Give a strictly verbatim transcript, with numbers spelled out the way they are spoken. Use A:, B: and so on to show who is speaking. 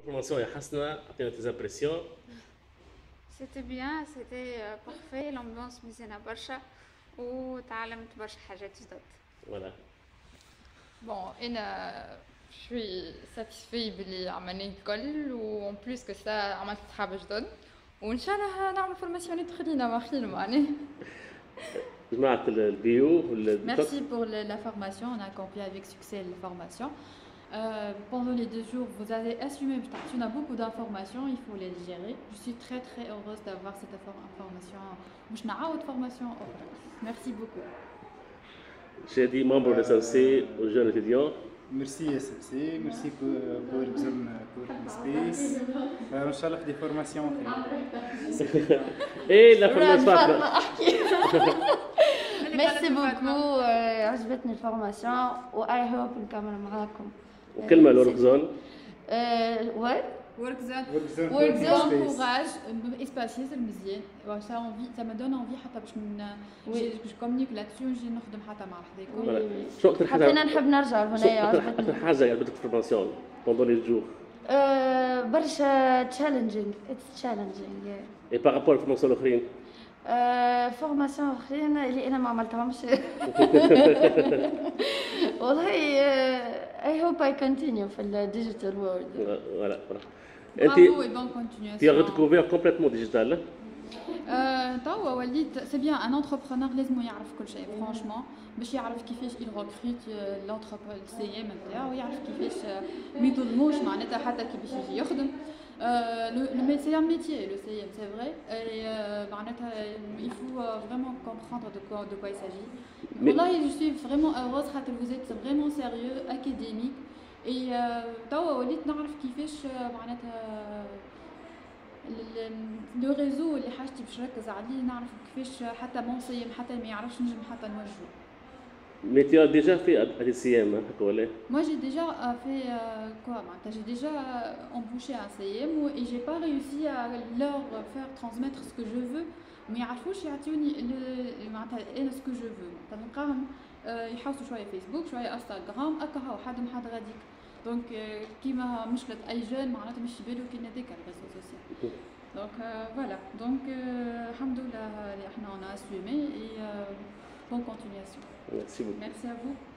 A: الفورماسيون يا حسنة، عطينا tes impressions.
B: C'était bien, c'était euh, parfait, l'ambiance مزيانة برشا وتعلمت برشا حاجات جدد.
A: Voilà.
C: Bon, أنا je suis satisfait باللي عملنا الكل وان بليس كو سا عملت صحاب جدد وإن شاء الله نعمل فورماسيون أخرين ما خير معناه.
A: جماعة البيو
C: Merci pour le- la formation, on a accompli avec succès la formation. Euh, pendant les deux jours, vous avez assumé, on a beaucoup d'informations, il faut les gérer. Je suis très très heureuse d'avoir cette infor- information. مش نعاود formation أخرى. Merci beaucoup.
A: J'ai dit membre de S L C aux jeunes étudiants.
D: Merci S L C, merci pour, pour, pour, pour l'espace. Euh, Inch'Allah des formations.
A: Et la formation.
E: ميرسي بوكو عجبتني الفورماسيون و اي هوب نكمل معاكم.
A: وكلمة الورك زون.
E: وات
C: Work zone,
D: Work zone,
C: work
D: work
C: zone,
D: space.
C: courage, espace c'est مزيان. Ça envie, ça me donne envie حتى باش ن باش كومونيك là-dessus ونجي نخدم حتى مع حداكم.
A: شو أكثر حاجة؟
E: حتى انا نحب نرجع لهنايا عجبتني.
A: أكثر حاجة عجبتك في الفورماسيون pendant les jours.
E: برشا تشالنجينغ اتس تشالنجينغ.
A: Et par rapport للفورماسيون الآخرين.
E: فورماسيون اخرين اللي انا ما عملتهمش. والله اي هوب اي كونتينيو في الديجيتال وورلد.
A: Voilà.
C: Bravo et bonne continuation.
A: Tu as redécouvert complètement digital.
C: توا وليت سي بيان ان انتربرونور لازم يعرف كل شيء فرانشمون باش يعرف كيفاش il recrute l'entreprise السي ام نتاعو ويعرف كيفاش ما يظلموش معناتها حتى كي باش يجي يخدم. Le c'est un métier, le C I M, c'est vrai. Et euh, il faut euh, vraiment comprendre de quoi, de quoi il s'agit.
A: Mais...
C: Là, je suis vraiment heureuse que vous êtes vraiment sérieux, académique. Et توا وليت نعرف كيفاش معناتها لو ريزو اللي حاجتي باش نركز عليه نعرف كيفاش حتى بون سي ام حتى ما يعرفش نجم حتى نوجهه.
A: Mais tu as déjà fait à des C M, hein, quoi,
C: Moi j'ai déjà fait euh, quoi j'ai déjà embauché un C M et j'ai pas réussi à leur faire transmettre ce que je veux. ما يعرفوش يعطوني معناتها ce que je veux. تلقاهم يحوسوا شويه فيسبوك شويه انستغرام هكا هو حد حد غاديك. دونك كيما مشكلة اي جون معناتها مش بالو كي ناديك على الريزو سوسيال. دونك فوالا دونك الحمد لله اللي احنا on a assumé et bonne continuation.
A: Merci beaucoup.
C: Merci à vous.